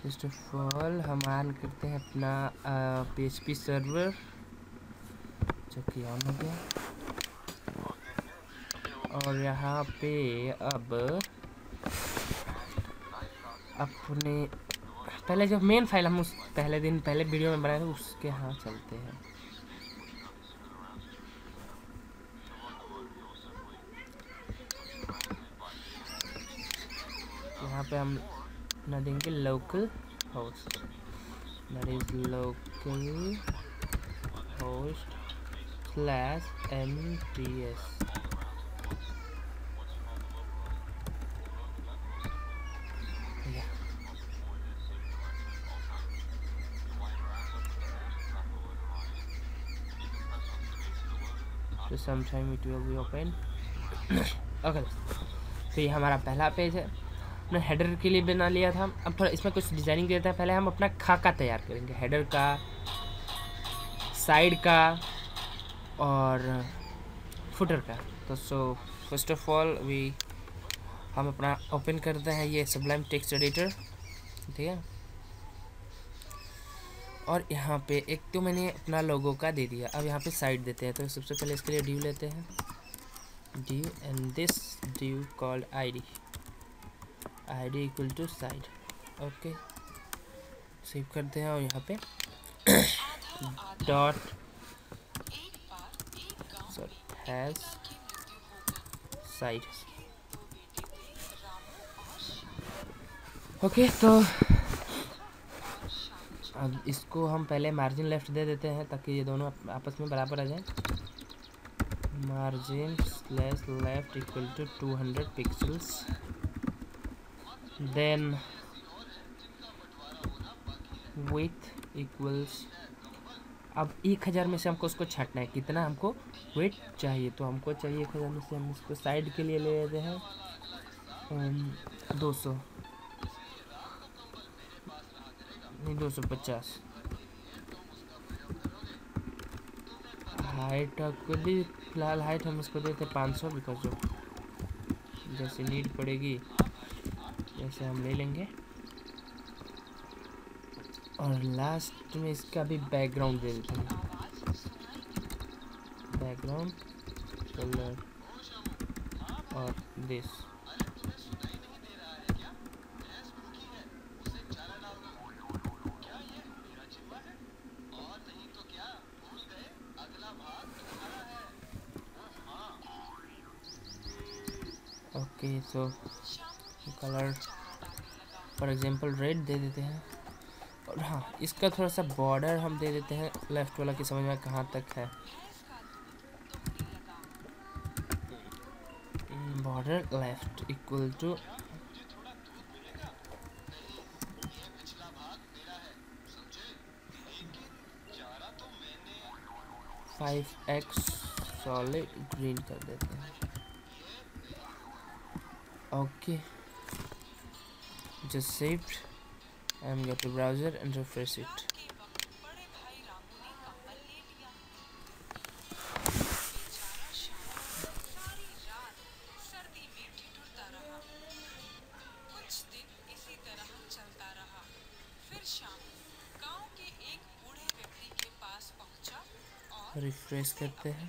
First of all हम on करते हैं अपना PHP सर्वर, जो कि ऑन हो गया। और यहाँ पे अब अपने पहले जो मेन फाइल हम उस पहले वीडियो में बनाए थे उसके यहाँ चलते हैं। यहाँ पे हम ना देंगे local host, that is local host /MTS। तो sometime it will be open। Okay, तो ये हमारा पहला पेज है। हमने हेडर के लिए बना लिया था। अब थोड़ा इसमें कुछ डिजाइनिंग देता है। पहले हम अपना खाका तैयार करेंगे, हेडर का, साइड का और फुटर का। तो फर्स्ट ऑफ ऑल हम अपना ओपन करते हैं ये सबलाइम टेक्स्ट एडिटर, ठीक है। और यहाँ पे एक तो मैंने अपना लोगो का दे दिया। अब यहाँ पे साइड देते हैं। तो सबसे पहले इसके लिए ड्यू लेते हैं, div and this div called id equal to side. Okay, save करते हैं। और यहाँ पे डॉट हैज साइड। ओके, तो अब इसको हम पहले मार्जिन लेफ्ट दे देते हैं ताकि ये दोनों आपस में बराबर आ जाए। Margin /left equal to 200 pixels. Then width equals, अब 1000 में से हमको उसको छाटना है, कितना हमको विड्थ चाहिए। तो हमको चाहिए 1000 में से हम इसको साइड के लिए ले लेते हैं 200 नहीं 250। हाइट को भी फिलहाल हाइट हम इसको देते 500, बिकॉज जो जैसे नीड पड़ेगी जैसे हम ले लेंगे। और लास्ट में इसका भी बैकग्राउंड दे देते हैं, बैकग्राउंड कलर और this. Okay, so colour for example red दे देते हैं। और हाँ, इसका थोड़ा सा बॉर्डर हम दे देते हैं लेफ्ट वाला, की समझ में कहाँ तक है। Border left equal to 5x solid green कर देते हैं। Okay, just saved। I'm going to browser and refresh it। Refresh करते हैं।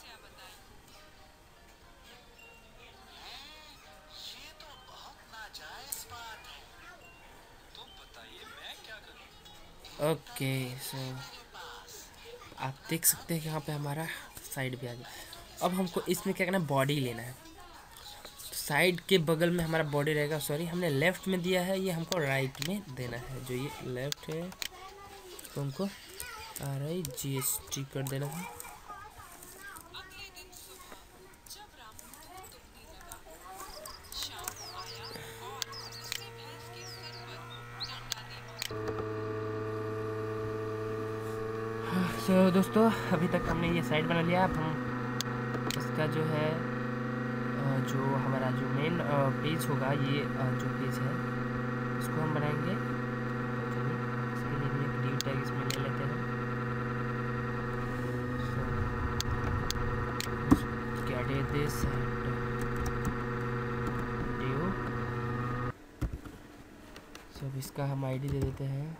ओके, सो आप देख सकते हैं कि यहाँ पे हमारा साइड भी आ गया। अब हमको इसमें क्या करना है, बॉडी लेना है। तो साइड के बगल में हमारा बॉडी रहेगा। सॉरी, हमने लेफ्ट में दिया है, ये हमको राइट में देना है। जो ये लेफ्ट है तो हमको RIGST कर देना है। तो दोस्तों, अभी तक हमने ये साइड बना लिया। अब हम इसका जो है जो हमारा जो मेन पेज होगा, ये जो पेज है इसको हम बनाएंगे। इसके लिए भी एक ड्यू टैग इसमें ले लेते हैं। get this and ड्यू तो अब इसका हम आईडी दे देते हैं,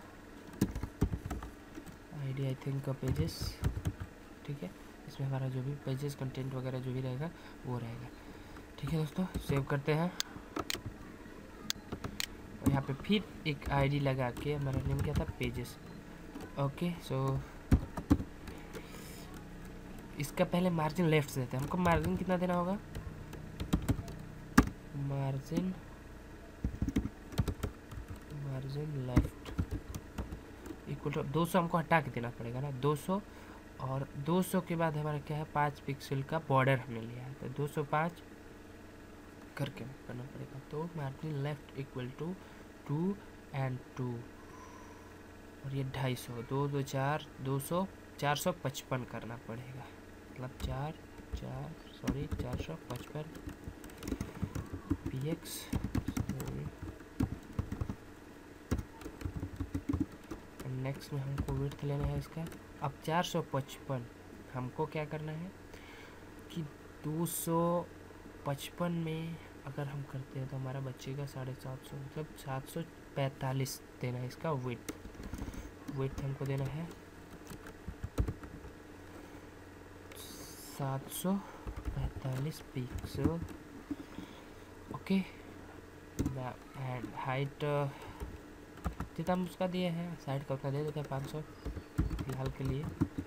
आईडी आई थिंक पेजेस, ठीक है। इसमें हमारा जो भी पेजेस कंटेंट वगैरह जो भी रहेगा वो रहेगा, ठीक है दोस्तों। सेव करते हैं और यहाँ पे फिर एक आईडी लगा के, हमारा नेम क्या था, पेजेस। ओके, सो इसका पहले मार्जिन लेफ्ट से देते हैं। हमको मार्जिन कितना देना होगा, मार्जिन लेफ्ट इक्वल टू 200 हमको हटा के देना पड़ेगा ना, 200। और 200 के बाद हमारा क्या है, 5 पिक्सल का बॉर्डर हमने लिया है, तो 205 करके करना पड़ेगा। तो margin left equal to 2 and 2, और ये 250, 2 2 4 200, 455 करना पड़ेगा, मतलब 455 px। नेक्स्ट में हमको विड्थ लेना है इसका। अब 455 हमको क्या करना है कि 255 में अगर हम करते हैं तो हमारा बचेगा 750, मतलब 745 देना है इसका विड्थ हमको देना है 745 पिक्सल। ओके, एंड हाइट जितना हम उसका दिए हैं, साइड का उतना दे देते हैं 500 फिलहाल के लिए।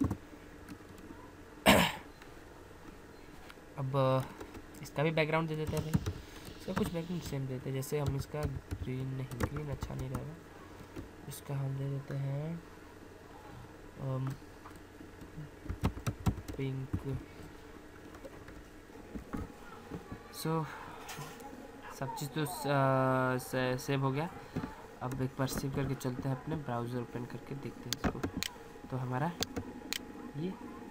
अब इसका भी बैकग्राउंड दे देते हैं भाई, इसका कुछ बैकग्राउंड सेम देते हैं, जैसे हम इसका ग्रीन अच्छा नहीं रहेगा, इसका हम दे देते हैं पिंक। सो सब चीज़ तो सेव हो गया। अब एक बार सेव करके चलते हैं अपने ब्राउज़र ओपन करके देखते हैं इसको। तो हमारा ये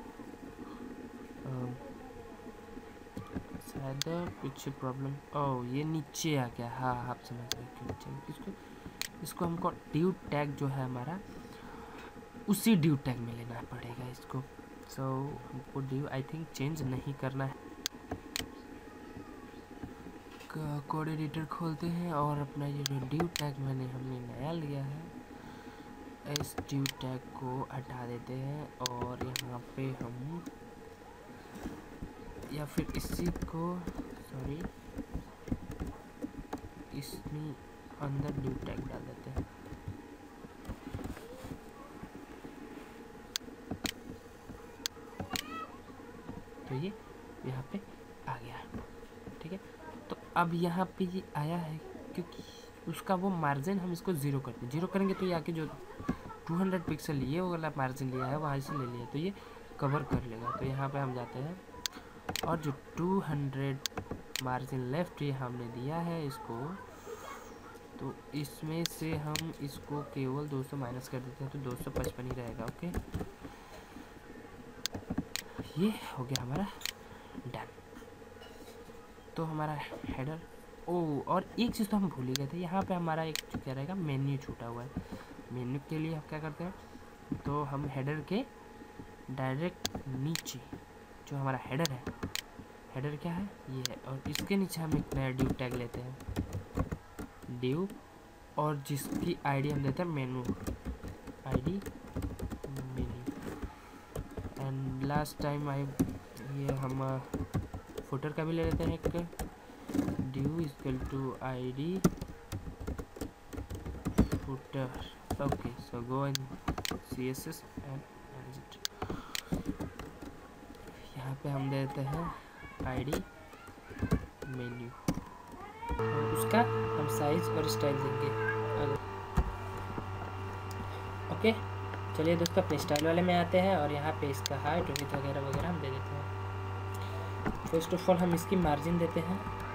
शायद कुछ प्रॉब्लम, ओह ये नीचे आ गया, हाँ आप समझ गए क्यों नीचे। इसको हमको ड्यू टैग जो है हमारा, उसी ड्यू टैग में लेना पड़ेगा इसको। सो हमको ड्यू आई थिंक चेंज नहीं करना है। कोड एडिटर खोलते हैं और अपना ये जो ड्यू टैग हमने नया लिया है, इस ड्यू टैग को हटा देते हैं और यहाँ पे हम, या फिर इसी को, सॉरी इसमें अंदर ड्यू टैग डाल देते हैं। तो ये यहाँ पे आ गया, ठीक है। तो अब यहाँ पे ये आया है क्योंकि उसका वो मार्जिन हम इसको ज़ीरो करते हैं, ज़ीरो करेंगे तो ये आके जो 200 पिक्सल लिए वो वाला मार्जिन लिया है वहाँ से ले लिया, तो ये कवर कर लेगा। तो यहाँ पे हम जाते हैं और जो 200 मार्जिन लेफ्ट ये हमने दिया है इसको, तो इसमें से हम इसको केवल 200 माइनस कर देते हैं, तो 255 ही रहेगा। ओके, ये हो गया हमारा डन। तो हमारा हेडर, और एक चीज़ तो हम भूल ही गए थे, यहाँ पे हमारा एक क्या रहेगा, मेन्यू छूटा हुआ है। मेन्यू के लिए हम क्या करते हैं, तो हम हेडर के डायरेक्ट नीचे जो हमारा हेडर है, हेडर क्या है, ये है, और इसके नीचे हम एक नया ड्यू टैग लेते हैं, ड्यू, और जिसकी आईडी हम देते हैं menu, ID menu. And last time ये हम फुटर का भी ले लेते हैं एक, div equal to ID footer. Okay, so go in CSS and manage it. यहाँ पे हम देते हैं आईडी मेन्यू, और उसका हम साइज और स्टाइल देंगे। ओके, चलिए दोस्तों अपने स्टाइल वाले में आते हैं और यहाँ पे इसका हाइट विड्थ वगैरह वगैरह हम दे देते हैं। फर्स्ट ऑफ ऑल हम इसकी मार्जिन देते हैं,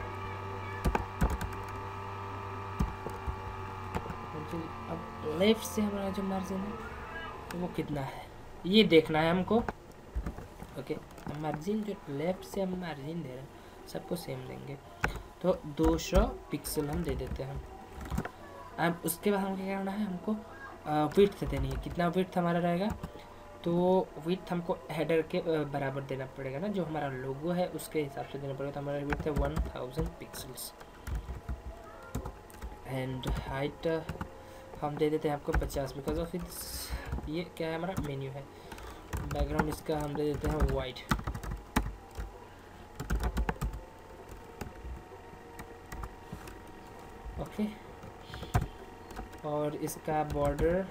अब लेफ्ट से हमारा जो मार्जिन है तो वो कितना है ये देखना है हमको। ओके, मार्जिन जो लेफ्ट से हम मार्जिन दे रहे हैं सबको सेम देंगे, तो 200 पिक्सल हम दे देते हैं। अब उसके बाद हमको क्या करना है, हमको विड्थ देनी है। कितना विड्थ हमारा रहेगा, तो विड्थ हमको हेडर के बराबर देना पड़ेगा ना, जो हमारा लोगो है उसके हिसाब से देना पड़ेगा। तो हमारा विड्थ है 1000 पिक्सल्स। एंड हाइट हम दे देते हैं आपको 50 बिकॉज ऑफ इट्स, ये क्या है हमारा मेन्यू है। बैकग्राउंड इसका हम दे देते हैं वाइट। ओके, और इसका border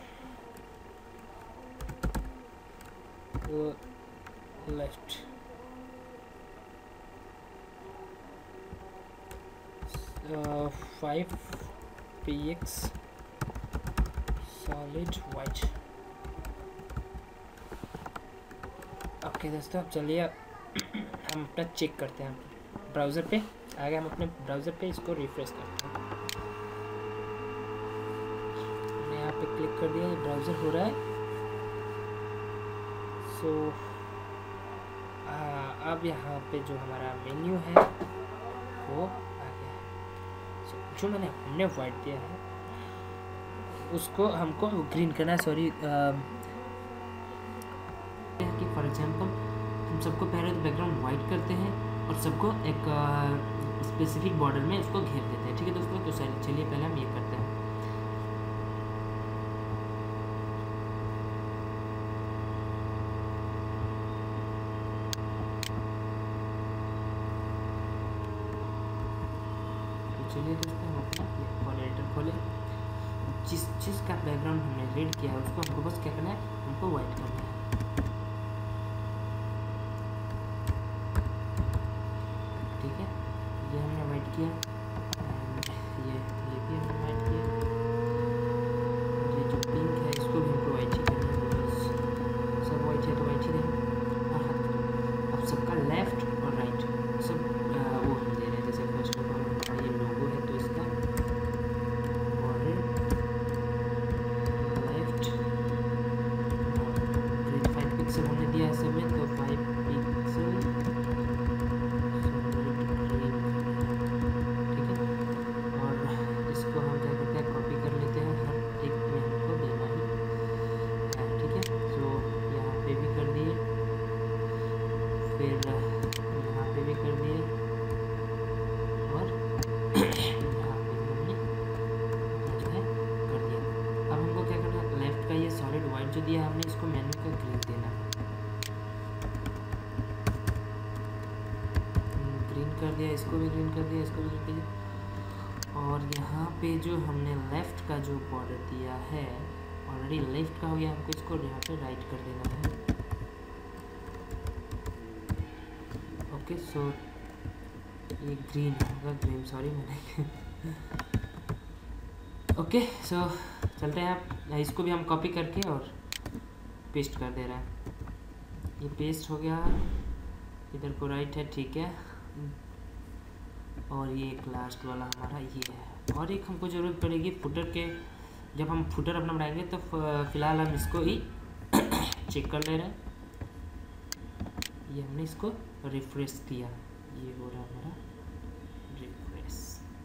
left, 5 px solid white. Okay दोस्तों, अब चलिए हम अपना चेक करते हैं। ब्राउज़र पे आ गए, हम अपने ब्राउज़र पे इसको रिफ्रेश करते हैं। मैंने यहाँ पे क्लिक कर दिया, ये ब्राउज़र हो रहा है। सो अब यहाँ पे जो हमारा मेन्यू है वो आ गया है। जो हमने वाइट दिया है उसको हमको ग्रीन करना है। सॉरी, कि फॉर एग्जांपल हम सबको पहले तो बैकग्राउंड वाइट करते हैं और सबको एक स्पेसिफिक बॉर्डर में उसको घेर देते हैं। ठीक है दोस्तों, तो चलिए पहले हम ये करते हैं। चलिए दोस्तों, हम अपना फॉन्ट एडिटर खोलें। जिस का बैकग्राउंड हमने रेड किया है उसको हमको बस क्या करना है, हमको वाइट करना है। ठीक है, ये हमने वाइट किया, एंड ये भी हमने वाइट किया। ये जो पिंक है इसको भी हमको वाइट ही करना है, सब वाइट है तो वाइट ही दें। और अब सबका लेफ्ट और राइट सब वो हम दे रहे हैं। जैसे फर्स्ट ऑफ ऑल ये लोगो है तो इसका बॉर्डर लेफ्ट, ग्रीन 5 पिक्सल हमने दिया है सब में, तो 5 पिक्सल ग्रीन। ठीक है, और इसको हम क्या करते हैं, कॉपी कर लेते हैं, हर एक में हमको देना ही है। ठीक है, तो यहाँ पे भी कर दिए, फिर यहाँ पे भी कर दिए, और यहाँ पे भी हमने जो है कर दिया। अब हमको क्या करना है, लेफ्ट का ये सॉलिड वाइट जो दिया हमने, इसको मेन्यू का ग्रीन देना है। ग्रीन कर दिया, इसको भी ग्रीन कर दिया, इसको भी ग्रीन कर दिया। और यहाँ पे जो हमने लेफ्ट का जो बॉर्डर दिया है, ऑलरेडी लेफ्ट का हो गया, हमको इसको यहाँ पे राइट कर देना है। ओके, सो ये ग्रीन होगा, ग्रीन, सॉरी मैंने ओके, सो चलते हैं। आप इसको भी हम कॉपी करके और पेस्ट कर दे रहे हैं। ये पेस्ट हो गया, इधर को राइट है। ठीक है, और ये एक लास्ट वाला हमारा ये है। और एक हमको ज़रूरत पड़ेगी फुटर के, जब हम फुटर अपना बनाएंगे तो फ़िलहाल हम इसको ही चेक कर ले रहे हैं। ये हमने इसको रिफ्रेश किया, ये हो रहा है हमारा रिफ्रेश।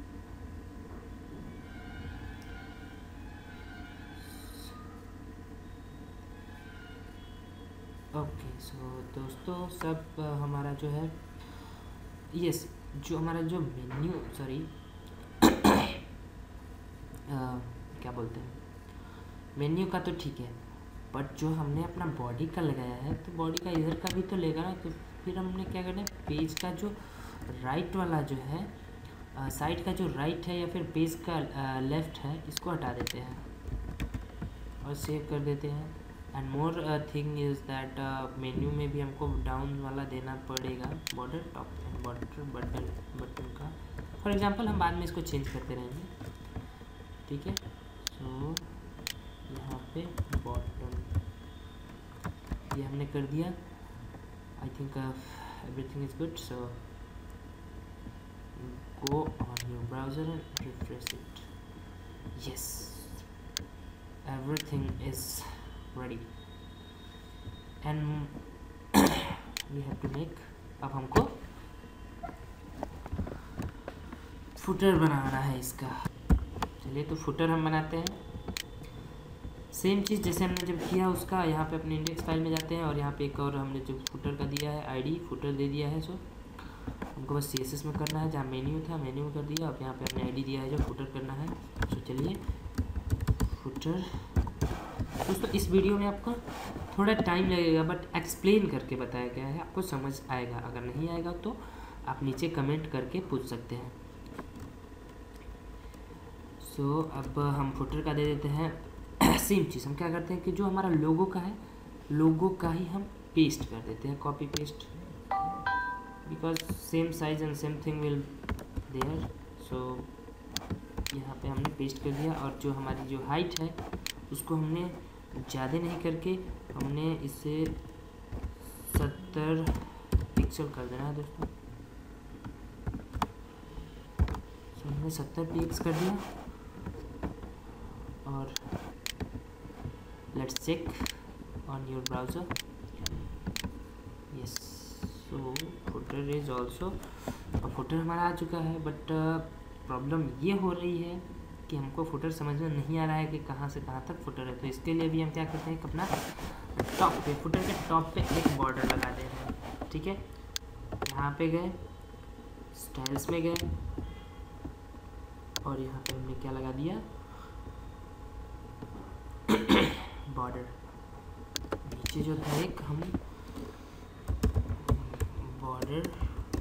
ओके, सो दोस्तों सब हमारा जो है, यस, जो हमारा जो मेन्यू, सॉरी क्या बोलते हैं, मेन्यू का तो ठीक है, बट जो हमने अपना बॉडी का लगाया है तो बॉडी का इधर का भी तो लेगा ना। तो फिर हमने क्या करना है, पेज का जो राइट वाला जो है, साइड का जो राइट है या फिर पेज का लेफ्ट है, इसको हटा देते हैं और सेव कर देते हैं। And more thing is that menu में भी हमको डाउन वाला देना पड़ेगा, बॉर्डर टॉप बॉर्डर बटन का। फॉर एग्जांपल हम बाद में इसको चेंज करते रहेंगे। ठीक है, सो यहाँ पे बॉटम ये हमने कर दिया। I think everything is good, so go on your browser and refresh it. Yes, everything is ready and we have to make, अब हमको फुटर बनाना है इसका। चलिए तो फुटर हम बनाते हैं। सेम चीज़ जैसे हमने जब किया उसका, यहाँ पे अपने इंडेक्स फाइल में जाते हैं और यहाँ पे एक और हमने जो फुटर का दिया है आईडी, फुटर दे दिया है। सो हमको बस सीएसएस में करना है, जहाँ मेन्यू था मेन्यू में कर दिया। अब यहाँ पे हमने आईडी दिया है जो फुटर करना है। सो चलिए फुटर फुटर। दोस्तों इस वीडियो में आपको थोड़ा टाइम लगेगा बट एक्सप्लेन करके बताया गया है, आपको समझ आएगा। अगर नहीं आएगा तो आप नीचे कमेंट करके पूछ सकते हैं। सो अब हम फुटर का दे देते हैं सेम चीज़। हम क्या करते हैं कि जो हमारा लोगो का है, लोगो का ही हम पेस्ट कर देते हैं, copy paste, because same size and same thing will there. So यहाँ पे हमने पेस्ट कर दिया। और जो हमारी जो हाइट है उसको हमने ज़्यादा नहीं करके हमने इसे 70 पिक्सल कर देना है दोस्तों। तो हमने 70 पिक्स कर दिया और let's check on your browser. Yes, so footer is also, footer हमारा आ चुका है। बट प्रॉब्लम ये हो रही है कि हमको फुटर समझ में नहीं आ रहा है कि कहाँ से कहाँ तक फुटर है। तो इसके लिए भी हम क्या करते हैं कि अपना टॉप पे, फुटर के टॉप पे एक बॉर्डर लगा दे रहे हैं। ठीक है, यहाँ पे गए, स्टाइल्स में गए और यहाँ पे हमने क्या लगा दिया, बॉर्डर। नीचे जो था एक हम बॉर्डर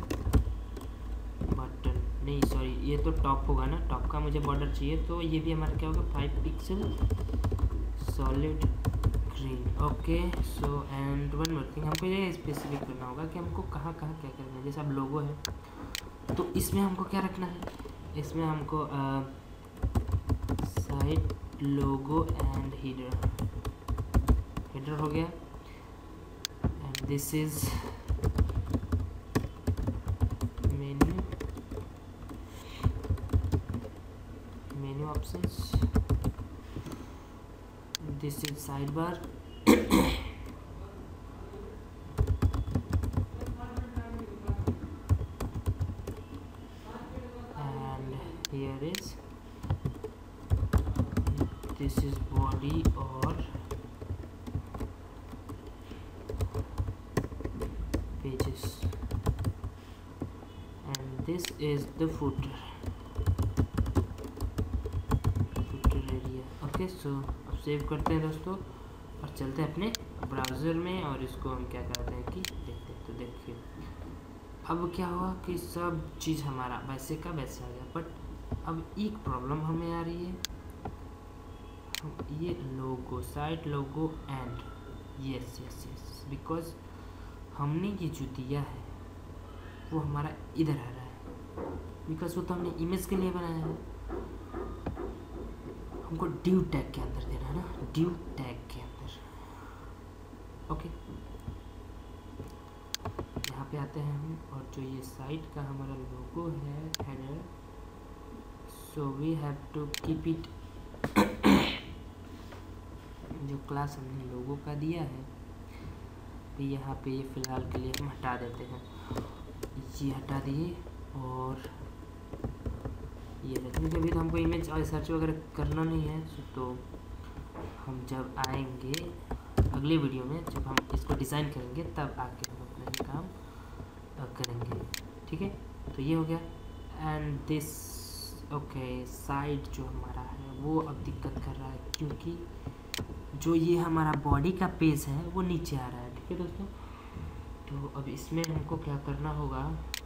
बटन, नहीं सॉरी, ये तो टॉप होगा ना, टॉप का मुझे बॉर्डर चाहिए। तो ये भी हमारा क्या होगा, 5 pixel solid green. Okay, so and one more thing, हमको ये स्पेसिफिक करना होगा कि हमको कहाँ कहाँ क्या करना है। जैसे अब लोगो है तो इसमें हमको क्या रखना है, इसमें हमको साइड लोगो एंड हेडर हो गया। And this is menu options, this is sidebar and here is this is body or pages and this is the footer area। Okay, so अब सेव करते हैं दोस्तों और चलते हैं अपने ब्राउज़र में और इसको हम क्या करते हैं कि देखते हैं। तो देखिए अब क्या हुआ कि सब चीज़ हमारा वैसे का वैसे आ गया। बट अब एक प्रॉब्लम हमें आ रही है, ये logo, side logo and yes yes yes, because हमने ये जो दिया है वो हमारा इधर आ रहा है, बिकॉज वो तो हमने इमेज के लिए बनाया है। हमको ड्यू टैग के अंदर देना है ना, ड्यू टैग के अंदर। ओके, यहाँ पे आते हैं हम और जो ये साइड का हमारा लोगो है, header, so we have to keep it, जो क्लास हमने लोगो का दिया है तो यहाँ पे ये फ़िलहाल के लिए हम हटा देते हैं। ये हटा दिए और ये देखने के भी तो हमको इमेज सर्च वगैरह करना नहीं है। तो हम जब आएंगे अगले वीडियो में, जब हम इसको डिज़ाइन करेंगे तब आके हम अपना ये काम करेंगे। ठीक है, तो ये हो गया। एंड दिस ओके, साइड जो हमारा है वो अब दिक्कत कर रहा है क्योंकि जो ये हमारा बॉडी का पेज है वो नीचे आ रहा है। ठीक है दोस्तों, तो अब इसमें हमको क्या करना होगा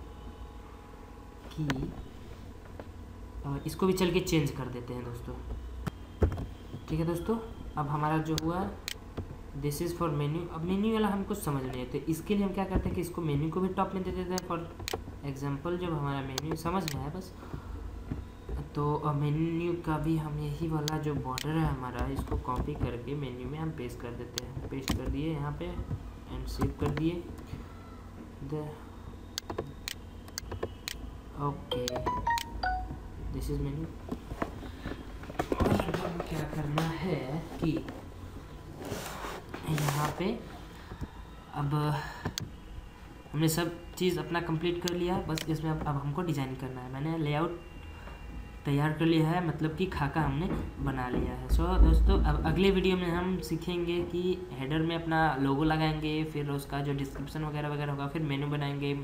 कि इसको भी चल के चेंज कर देते हैं दोस्तों। ठीक है दोस्तों, अब हमारा जो हुआ दिस इज़ फॉर मेन्यू। अब मेन्यू वाला हमको समझ नहीं आते, इसके लिए हम क्या करते हैं कि इसको मेन्यू को भी टॉप में दे देते हैं। फॉर एग्जांपल जब हमारा मेन्यू समझ में आया बस, तो मेन्यू का भी हम यही वाला जो बॉर्डर है हमारा, इसको कॉपी करके मेन्यू में हम पेस्ट कर देते हैं। पेस्ट कर दिए यहाँ पे एंड सेव कर दिए। Okay, this is menu. अब क्या करना है कि यहाँ पे अब हमने सब चीज़ अपना कंप्लीट कर लिया, बस इसमें अब हमको डिज़ाइन करना है। मैंने लेआउट तैयार कर लिया है, मतलब कि खाका हमने बना लिया है। सो दोस्तों, अब अगले वीडियो में हम सीखेंगे कि हेडर में अपना लोगो लगाएंगे, फिर उसका जो डिस्क्रिप्शन वगैरह वगैरह होगा, फिर मेनू बनाएंगे,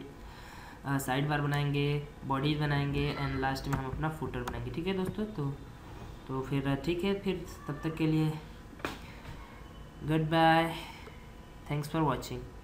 साइड बार बनाएंगे, बॉडीज बनाएंगे एंड लास्ट में हम अपना फुटर बनाएंगे। ठीक है दोस्तों, तो तो फिर ठीक है, फिर तब तक के लिए goodbye, thanks for watching.